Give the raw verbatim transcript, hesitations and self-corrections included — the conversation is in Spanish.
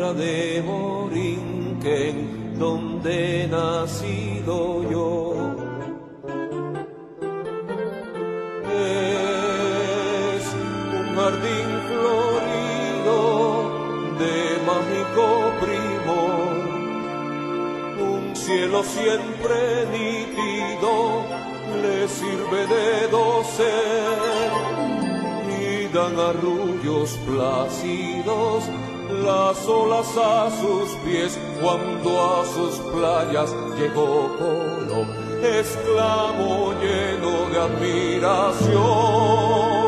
tierra de Borinquen, donde he nacido yo. Es un jardín florido de mágico primor, un cielo siempre nítido le sirve de dosel, y dan arrullos plácidos las olas a sus pies cuando a sus playas llegó Colón, exclamó lleno de admiración.